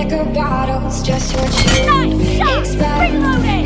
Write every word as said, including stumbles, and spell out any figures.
liquor bottles, just what you Nice shot! expect. Reloading!